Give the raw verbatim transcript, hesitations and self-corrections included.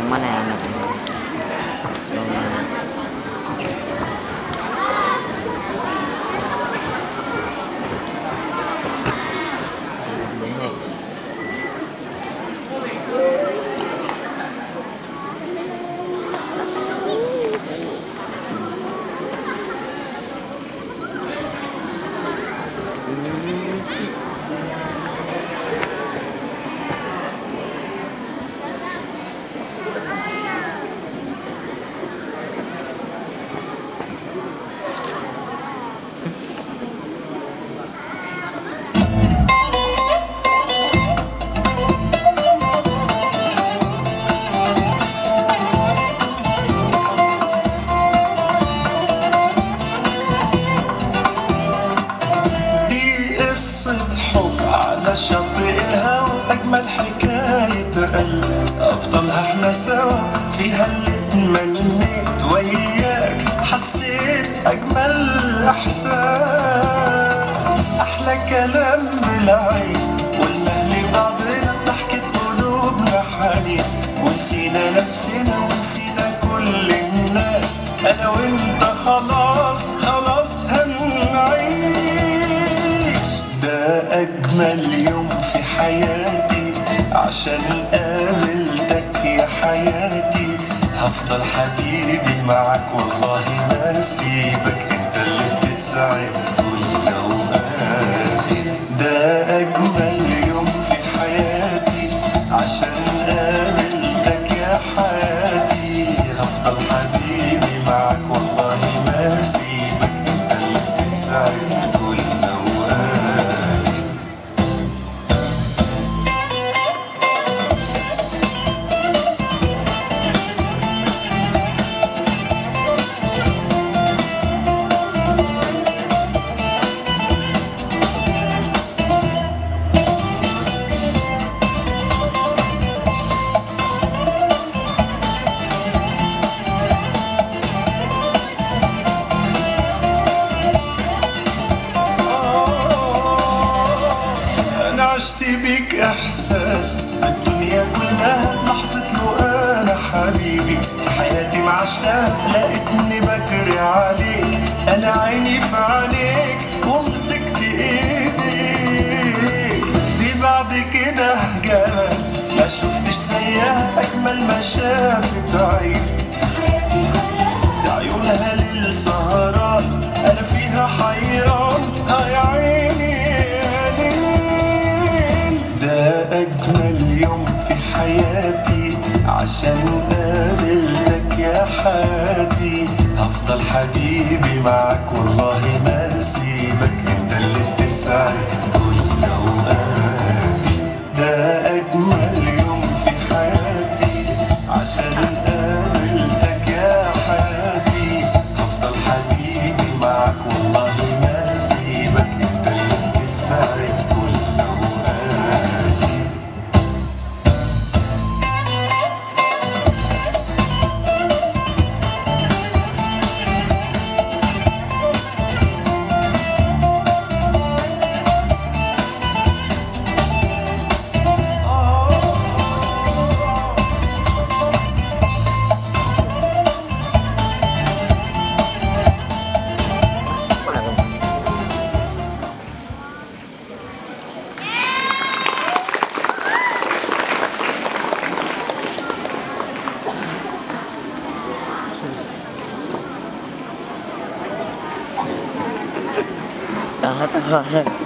mana yang enak? شاطئ الهوى أجمل حكاية قلب أبطلها احنا سوا فيها اللي اتمنيت وياك حسيت أجمل إحساس أحلى كلام بالعين قلنا لبعضنا ضحكة قلوبنا حنين ونسينا نفسنا ونسينا كل الناس أنا وأنت خلاص خلاص هنعيش ده أجمل يوم في حياتي عشان قابلتك يا حياتي هفضل حبيبي معاك والله ما سيبك انت اللي بتسعد كل اوقاتي ده اجمل يوم في حياتي عشان قابلتك يا حياتي هفضل حبيبي معاك والله ما سيبك انت اللي بتسعد كل اوقاتي عشت بيك احساس الدنيا كلها لحظة له انا حبيبي حياتي ما عشتها لقيتني بجري عليك انا عيني في عينيك ومسكت ايديك دي بعد كده جمال ما شفتش زيها اجمل ما شافت عين دي عيونها للسهران انا فيها حيران يا عيني ده أجمل يوم في حياتي عشان قابلتك يا حياتي هفضل حبيبي معاك والله ما سيبك انت اللي بتسعد كل اوقاتي ده أجمل يوم في حياتي عشان قابلتك يا حياتي هفضل حبيبي معاك والله ما سيبك انت اللي بتسعد كل Jangan